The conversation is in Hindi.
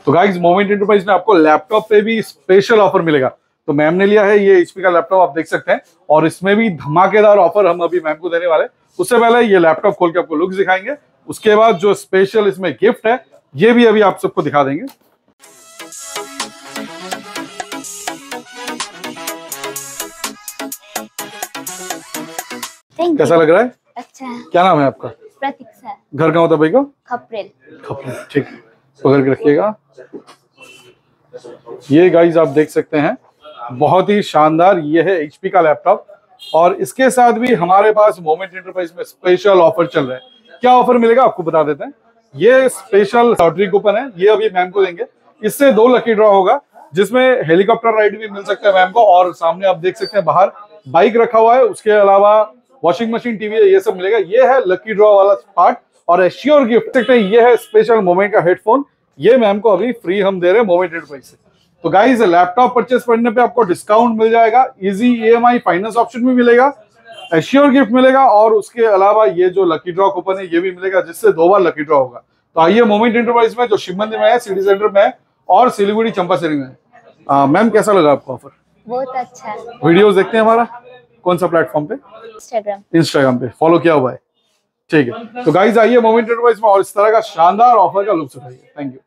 तो गाइस मोमेंट एंटरप्राइज में आपको लैपटॉप पे भी स्पेशल ऑफर मिलेगा। तो मैम ने लिया है ये HP का लैपटॉप, आप देख सकते हैं, और इसमें भी धमाकेदार ऑफर हम अभी मैम को देने वाले। उससे पहले ये लैपटॉप खोल के आपको लुक्स दिखाएंगे, उसके बाद जो स्पेशल इसमें गिफ्ट है ये भी अभी आप सबको दिखा देंगे। कैसा लग रहा है? अच्छा है। क्या नाम है आपका? प्रतीक्षा। घर कहाँ होता है भाई का? खपरेल। खपरेल, ठीक है, पकड़ के रखिएगा। ये गाइस आप देख सकते हैं, बहुत ही शानदार ये है HP का लैपटॉप, और इसके साथ भी हमारे पास मोमेंट एंटरप्राइज में स्पेशल ऑफर चल रहा है। क्या ऑफर मिलेगा आपको बता देते हैं। ये स्पेशल लॉटरी कूपन है, ये अभी मैम को देंगे। इससे 2 लकी ड्रॉ होगा, जिसमें हेलीकॉप्टर राइड भी मिल सकता है मैम को, और सामने आप देख सकते हैं बाहर बाइक रखा हुआ है, उसके अलावा वॉशिंग मशीन, टीवी, ये सब मिलेगा। ये है लकी ड्रॉ वाला पार्ट, और एश्योर गिफ्ट सकते हैं ये है स्पेशल मोमेंट का हेडफोन, ये मैम को अभी फ्री हम दे रहे हैं मोमेंट एंटरप्राइज से। तो गाइस लैपटॉप परचेस करने पे आपको डिस्काउंट मिल जाएगा, इजी EMI फाइनेंस ऑप्शन भी मिलेगा, एश्योर गिफ्ट मिलेगा, और उसके अलावा ये जो लकी ड्रॉ कूपन है ये भी मिलेगा, जिससे 2 बार लकी ड्रॉ होगा। तो आइए मोमेंट एंटरप्राइज में, जो शिव मंदिर में है, सिटी सेंटर में है, और सिलीगुड़ी चंपासरी में है। मैम कैसा लगा आपको ऑफर? बहुत अच्छा है। वीडियोस देखते हैं हमारा कौन सा प्लेटफॉर्म पे? इंस्टाग्राम पे फॉलो किया हुआ है, ठीक है। तो गाइस आइए मोमेंट एंटरप्राइज में और इस तरह का शानदार ऑफर का लुत्फ उठाइए। Thank you.